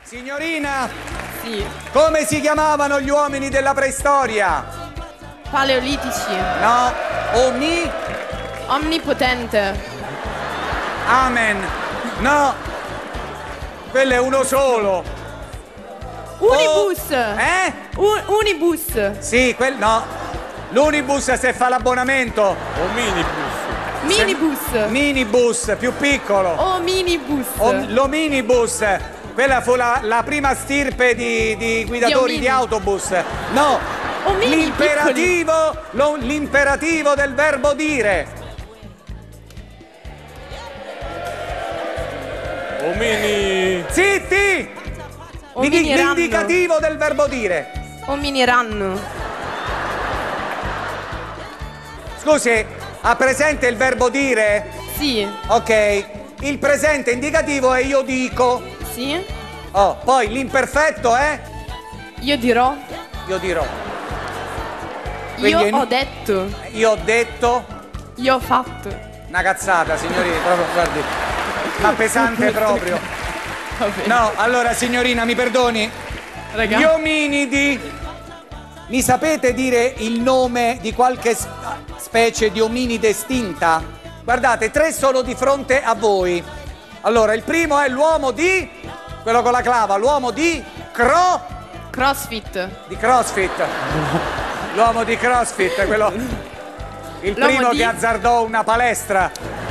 Signorina, Sì. come si chiamavano gli uomini della preistoria? Paleolitici. No, Omnipotente. Amen. No, quello è uno solo. Unibus. Unibus. Sì, no. L'unibus se fa l'abbonamento. O minibus. Minibus. Minibus, più piccolo. O minibus. Lo minibus. Quella fu la prima stirpe di guidatori di autobus. No, Omini l'imperativo del verbo dire. Omini. Zitti! Ominiranno. L'indicativo del verbo dire. Ominiranno. Scusi, ha presente il verbo dire? Sì. Ok. Il presente indicativo è io dico. Sì. Oh, poi l'imperfetto è? Io dirò. Io dirò. Io Quindi ho detto. Io ho detto. Io ho fatto. Una cazzata, signorina, proprio, guardi. Ma pesante proprio. Va bene. No, allora signorina, mi perdoni. Raga. Gli ominidi. Mi sapete dire il nome di qualche specie di ominide estinta? Guardate, 3 sono di fronte a voi. Allora, il primo è l'uomo di... quello con la clava, l'uomo di CrossFit. di CrossFit. L'uomo di CrossFit, quello... il L'uomo primo di- che azzardò una palestra.